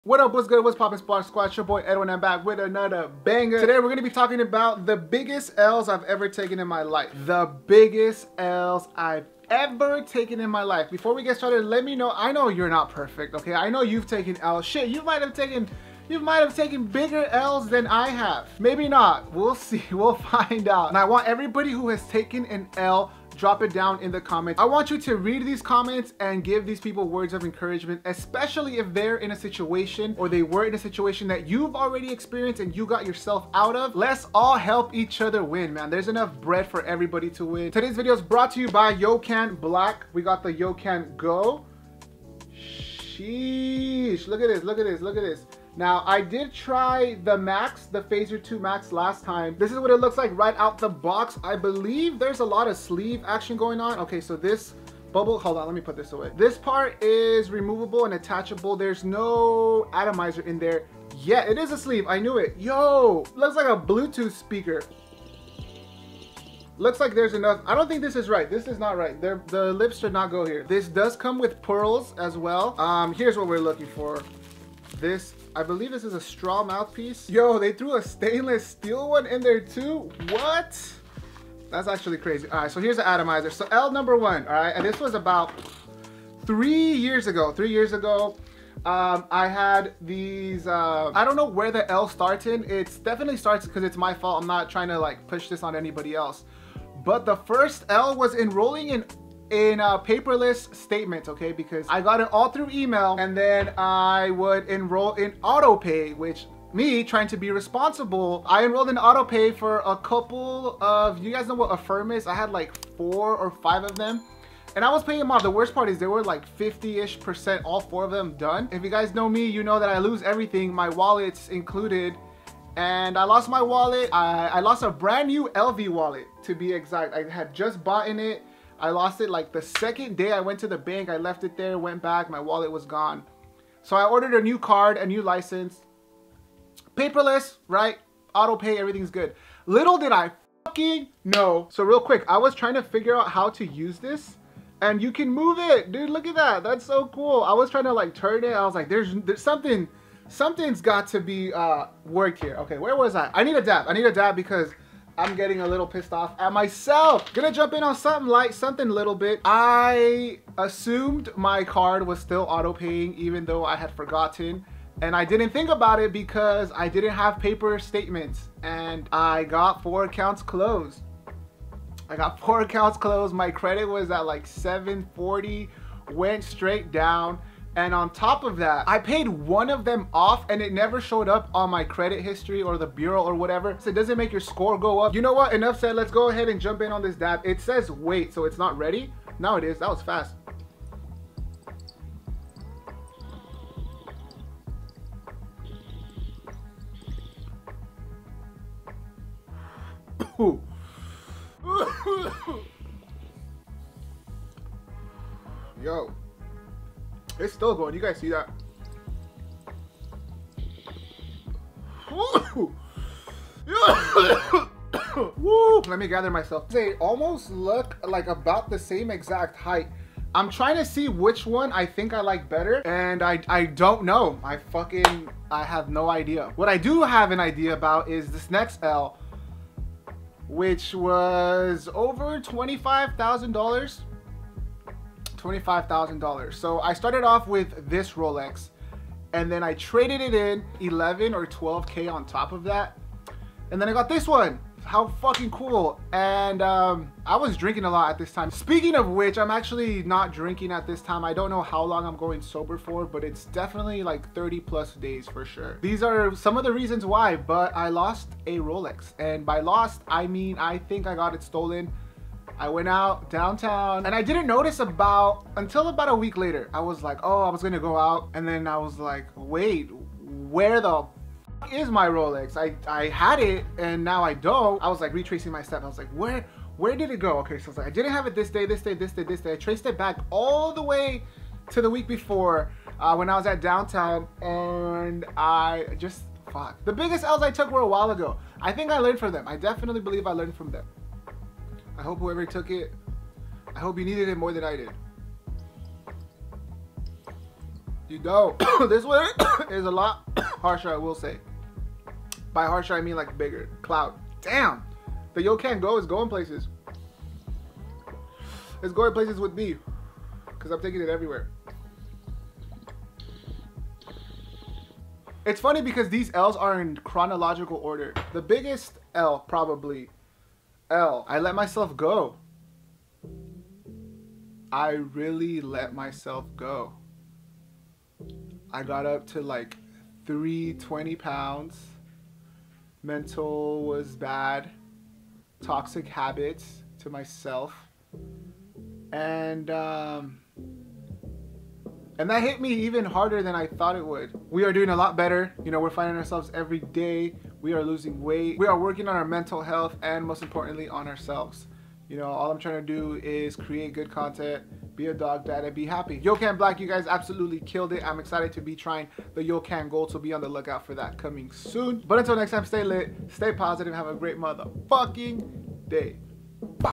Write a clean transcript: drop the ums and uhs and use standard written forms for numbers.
What up, what's good, what's poppin' Spark Squad, it's your boy Edwin, I'm back with another banger. Today we're gonna be talking about the biggest L's I've ever taken in my life. The biggest L's I've ever taken in my life. Before we get started, let me know, I know you're not perfect, okay? I know you've taken L's. Shit, you might have taken bigger L's than I have. Maybe not, we'll see, we'll find out. And I want everybody who has taken an L, drop it down in the comments. I want you to read these comments and give these people words of encouragement, especially if they're in a situation or they were in a situation that you've already experienced and you got yourself out of. Let's all help each other win, man. There's enough bread for everybody to win. Today's video is brought to you by Yocan Black. We got the Yocan Go. Sheesh, look at this, look at this, look at this. Now, I did try the Max, the Phaser 2 Max last time. This is what it looks like right out the box. I believe there's a lot of sleeve action going on. Okay, so this bubble, hold on, let me put this away. This part is removable and attachable. There's no atomizer in there. Yeah, it is a sleeve, I knew it. Yo, looks like a Bluetooth speaker. Looks like there's enough. I don't think this is right. This is not right. The lips should not go here. This does come with pearls as well. Here's what we're looking for. This, I believe this is a straw mouthpiece. Yo, they threw a stainless steel one in there too. What? That's actually crazy. All right, so here's the atomizer. So L number one, all right, and this was about 3 years ago. 3 years ago, I had these, I don't know where the L starts in. It definitely starts because it's my fault. I'm not trying to like push this on anybody else. But the first L was enrolling in paperless statements, okay, because I got it all through email, and then I would enroll in autopay, which me trying to be responsible, I enrolled in autopay for a couple of, you guys know what Affirm is? I had like 4 or 5 of them, and I was paying them off. The worst part is they were like 50-ish%, all 4 of them done. If you guys know me, you know that I lose everything, my wallet's included, and I lost my wallet. I lost a brand new LV wallet, to be exact. I had just bought in it. I lost it like the second day I went to the bank. I left it there, went back, my wallet was gone. So I ordered a new card, a new license. Paperless, right? Auto pay, everything's good. Little did I fucking know. So real quick, I was trying to figure out how to use this, and you can move it. Dude, look at that. That's so cool. I was trying to like turn it. I was like, there's something's got to be worked here. Okay, where was I? I need a dab. I need a dab because I'm getting a little pissed off at myself. Gonna jump in on something light, something little bit. I assumed my card was still auto paying even though I had forgotten. And I didn't think about it because I didn't have paper statements. And I got 4 accounts closed. I got 4 accounts closed. My credit was at like 740, went straight down. And on top of that, I paid one of them off and it never showed up on my credit history or the bureau or whatever. So it doesn't make your score go up. You know what? Enough said. Let's go ahead and jump in on this dab. It says wait, so it's not ready. Now it is. That was fast. Yo. It's still going. You guys see that? Woo! Let me gather myself. They almost look like about the same exact height. I'm trying to see which one I think I like better, and I don't know. I have no idea. What I do have an idea about is this next L, which was over $25,000. $25,000. So I started off with this Rolex, and then I traded it in 11 or 12K on top of that, and then I got this one. How fucking cool. And I was drinking a lot at this time. Speaking of which, I'm actually not drinking at this time. I don't know how long I'm going sober for, but it's definitely like 30+ days for sure. These are some of the reasons why, but I lost a Rolex, and by lost I mean I think I got it stolen. I went out downtown and I didn't notice until about a week later. I was like, oh, I was gonna go out, and then I was like, wait, where the f is my Rolex? I had it and now I don't. I was like retracing my steps. I was like, where did it go? Okay, so I was like, I didn't have it this day, this day, this day, this day. I traced it back all the way to the week before when I was at downtown, and I just, fuck. The biggest L's I took were a while ago. I think I learned from them. I definitely believe I learned from them. I hope whoever took it, I hope you needed it more than I did. You don't. This one is a lot harsher, I will say. By harsher, I mean like bigger. Cloud. Damn. The Yo Can Go is going places. It's going places with me. Because I'm taking it everywhere. It's funny because these L's are in chronological order. The biggest L, probably. L. I let myself go. I really let myself go. I got up to like 320 pounds. Mental was bad. Toxic habits to myself. And that hit me even harder than I thought it would. We are doing a lot better. You know, we're finding ourselves every day. We are losing weight. We are working on our mental health and most importantly on ourselves. You know, all I'm trying to do is create good content, be a dog dad, and be happy. Yo Can Black, you guys absolutely killed it. I'm excited to be trying the Yo Can Gold, so be on the lookout for that coming soon. But until next time, stay lit, stay positive, have a great motherfucking day.